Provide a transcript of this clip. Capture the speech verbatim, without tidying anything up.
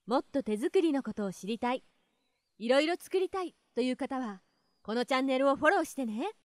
もっと手作りのことを知りたい、いろいろ作りたいという方はこのチャンネルをフォローしてね。